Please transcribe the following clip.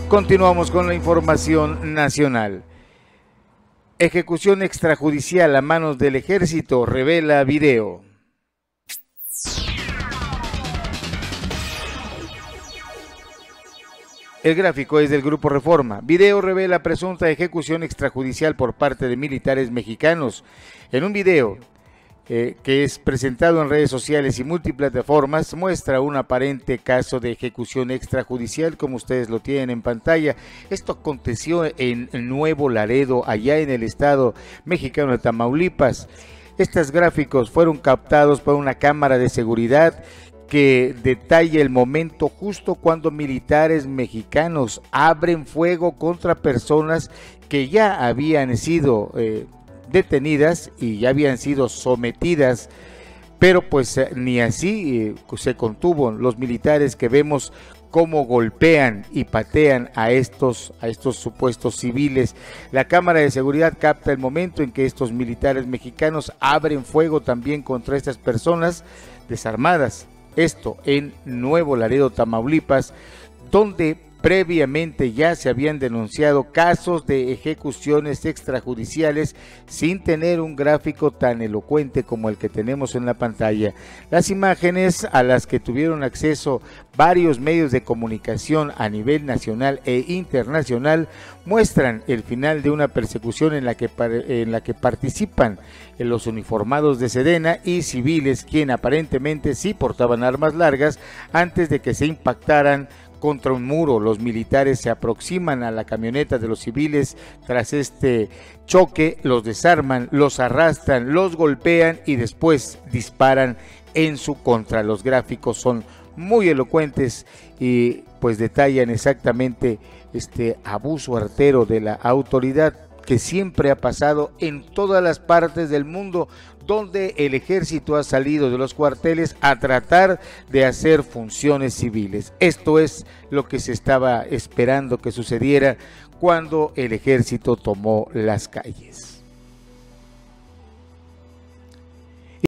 Continuamos con la información nacional. Ejecución extrajudicial a manos del ejército, revela video. El gráfico es del Grupo Reforma. Video revela presunta ejecución extrajudicial por parte de militares mexicanos. En un video que es presentado en redes sociales y multiplataformas, muestra un aparente caso de ejecución extrajudicial, como ustedes lo tienen en pantalla. Esto aconteció en Nuevo Laredo, allá en el estado mexicano de Tamaulipas. Estos gráficos fueron captados por una cámara de seguridad que detalla el momento justo cuando militares mexicanos abren fuego contra personas que ya habían sido detenidas y ya habían sido sometidas, pero pues ni así se contuvo. Los militares que vemos cómo golpean y patean a estos supuestos civiles. La cámara de seguridad capta el momento en que estos militares mexicanos abren fuego también contra estas personas desarmadas. Esto en Nuevo Laredo, Tamaulipas, donde previamente ya se habían denunciado casos de ejecuciones extrajudiciales sin tener un gráfico tan elocuente como el que tenemos en la pantalla. Las imágenes a las que tuvieron acceso varios medios de comunicación a nivel nacional e internacional muestran el final de una persecución en la que participan los uniformados de Sedena y civiles, quien aparentemente sí portaban armas largas antes de que se impactaran contra un muro. Los militares se aproximan a la camioneta de los civiles tras este choque, los desarman, los arrastran, los golpean y después disparan en su contra. Los gráficos son muy elocuentes y pues detallan exactamente este abuso artero de la autoridad que siempre ha pasado en todas las partes del mundo donde el ejército ha salido de los cuarteles a tratar de hacer funciones civiles. Esto es lo que se estaba esperando que sucediera cuando el ejército tomó las calles.